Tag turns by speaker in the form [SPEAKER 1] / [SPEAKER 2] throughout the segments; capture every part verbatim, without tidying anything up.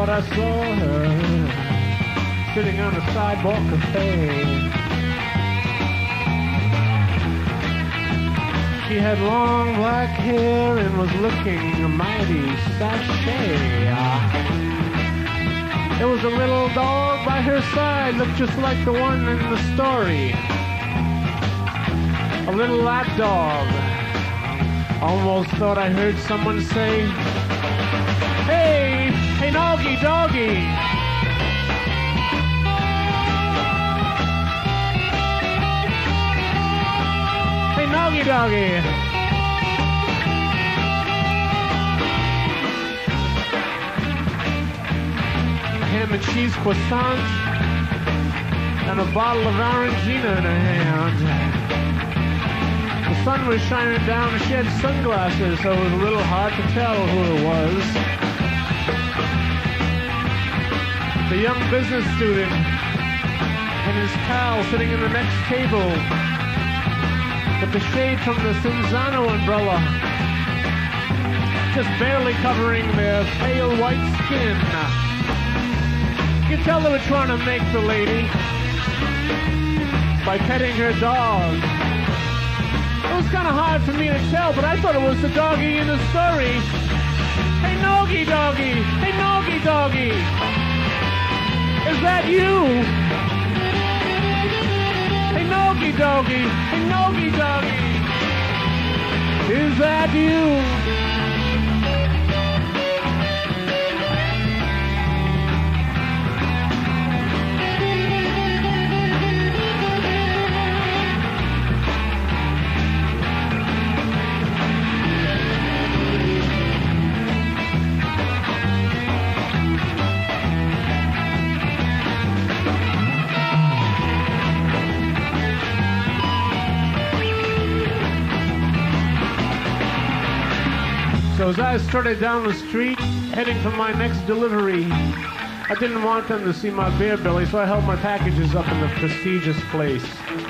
[SPEAKER 1] thought I saw her sitting on a sidewalk cafe. She had long black hair and was looking mighty sachet. There was a little dog by her side, looked just like the one in the story. A little lap dog. Almost thought I heard someone say, "Hey, hey, doggy, doggy." Hey, doggy, doggy. Ham and cheese croissant and a bottle of Orangina in her hand. The sun was shining down and she had sunglasses, so it was a little hard to tell who it was. The young business student and his pal sitting in the next table with the shade from the Cinzano umbrella just barely covering their pale white skin. You could tell they were trying to make the lady by petting her dog. It was kind of hard for me to tell, but I thought it was the doggy in the story. Hey, Nogi doggy! Hey, Nogi doggy! Is that you? Hey, Nogi doggy! Hey, Nogi doggy! Is that you? So as I started down the street, heading for my next delivery, I didn't want them to see my beer belly, so I held my packages up in the prestigious place.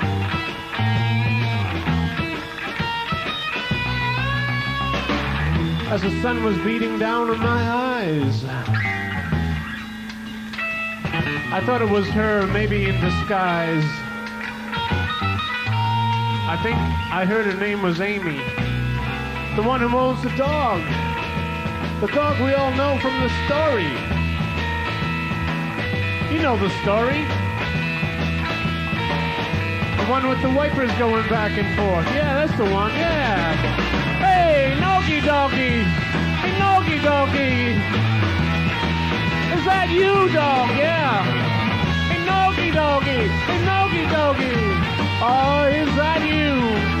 [SPEAKER 1] As the sun was beating down on my eyes, I thought it was her, maybe in disguise. I think I heard her name was Amy. The one who owns the dog. The dog we all know from the story. You know the story. The one with the wipers going back and forth. Yeah, that's the one, yeah. Hey, Nogi doggy. Hey, Nogi doggy. Is that you, dog? Yeah. Hey, Nogi doggy. Hey, Nogi doggy. Oh, is that you?